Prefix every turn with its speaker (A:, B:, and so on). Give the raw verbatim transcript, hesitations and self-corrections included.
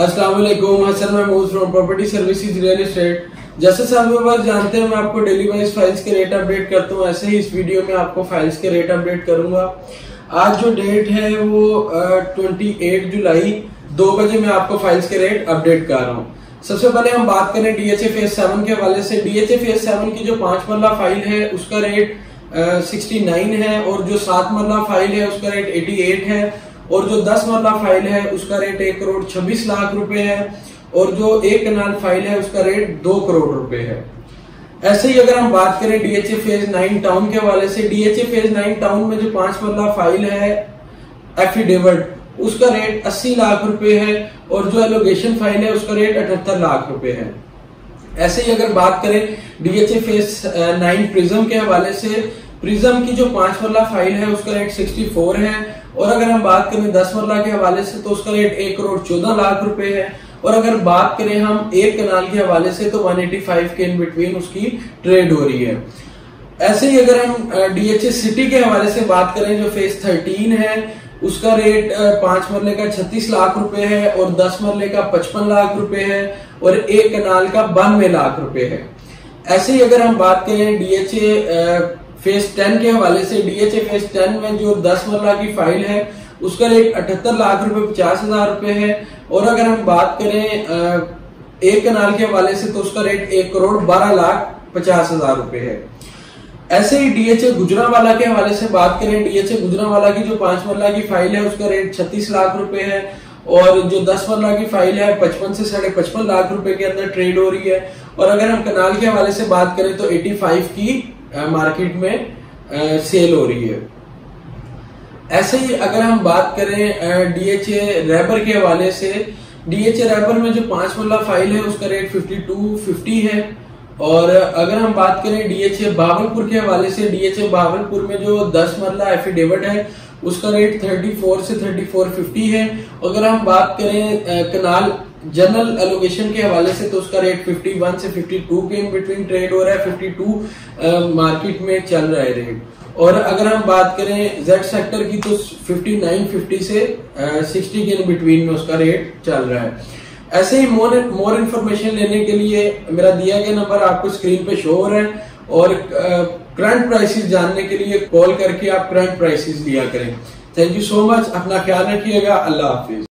A: अस्सलाम वालेकुम, Hasan Mahmood from property services real estate. जैसे सब लोग जानते हैं मैं आपको डेली वाइज फाइल्स के रेट अपडेट करता हूँ, ऐसे ही इस वीडियो में आपको फाइल्स के रेट अपडेट करूंगा। आज जो डेट है वो अट्ठाईस जुलाई दो बजे मैं आपको फाइल्स के रेट अपडेट कर रहा हूँ। सबसे पहले हम बात करें डीएचए फेज सेवन के हवाले से। डीएचए फेज सेवन की जो पांच मरला फाइल है उसका रेट सिक्सटी नाइन है और जो सात मरला फाइल है उसका रेट एटी एट है और जो दस मरला फाइल है उसका रेट एक करोड़ छब्बीस लाख रुपए है और जो एक कनाल फाइल है उसका रेट दो करोड़ रुपए है। ऐसे ही अगर हम बात करें डीएचए फेज नाइन टाउन के हवाले से, डीएचए फेज नाइन टाउन में जो पांच मरला फाइल है एफिडेविट उसका रेट अस्सी लाख रुपए है और जो एलोगेशन फाइल है उसका रेट अठहत्तर लाख रुपए है। ऐसे ही अगर बात करें डीएचए फेज नाइन प्रिज्म के हवाले से, प्रिज्म की जो पांच मरला फाइल है उसका रेट सिक्सटी फोर है और अगर हम बात करें दस मरला के हवाले से तो उसका रेट एक करोड़ चौदह लाख रुपए है और अगर बात करें हम एक कनाल के हवाले से तो एक सौ पचासी के इन बिटवीन उसकी ट्रेड हो रही है। ऐसे ही अगर हम डीएचए सिटी के हवाले से बात करें, जो फेज थर्टीन है उसका रेट पांच मरले का छत्तीस लाख रुपए है और दस मरले का पचपन लाख रुपए है और एक कनाल का बानवे लाख रुपए है। ऐसे ही अगर हम बात करें डीएचए फेज टेन के हवाले से, डीएचए फेज टेन में जो दस मरला की फाइल है उसका रेट अठहत्तर लाख रुपए पचास हजार रुपए है और अगर हम बात करें एक कनाल के हवाले से तो उसका रेट एक करोड़ बारह लाख पचास हजार रुपए है। ऐसे ही डीएचए गुजरांवाला के हवाले से बात करें, डीएचए गुजरांवाला की जो पांच मरला की फाइल है उसका रेट छत्तीस लाख रुपए है और जो दस मरला की फाइल है पचपन से साढ़े पचपन लाख रुपए के अंदर ट्रेड हो रही है और अगर हम कनाल के हवाले से बात करें तो पचासी की मार्केट में आ, सेल हो रही है। ऐसे ही अगर हम बात करें डीएचए रैबर के हवाले से, डीएचए रैबर में जो पांच मरला फाइल है उसका रेट फिफ्टी टू फिफ्टी है और अगर हम बात करें डीएचए भावलपुर के हवाले से, डीएचए भावलपुर में जो दस मरला एफिडेविट है उसका रेट चौंतीस से चौंतीस फिफ्टी है। अगर हम बात करें कनाल जनरल एलोकेशन के हवाले से तो उसका रेट इक्यावन से बावन के इन बिटवीन ट्रेड हो रहा है, बावन मार्केट में चल रहा है रेट। और अगर हम बात करें जेड सेक्टर की तो उनसठ पचास से साठ के इन बिटवीन में उसका रेट चल रहा है। ऐसे ही मोर मोर इन्फॉर्मेशन लेने के लिए मेरा दिया गया नंबर आपको स्क्रीन पे शो हो रहा है और करंट प्राइसेस जानने के लिए कॉल करके आप करंट प्राइसेस लिया करें। थैंक यू सो मच, अपना ख्याल रखिएगा। अल्लाह हाफिज।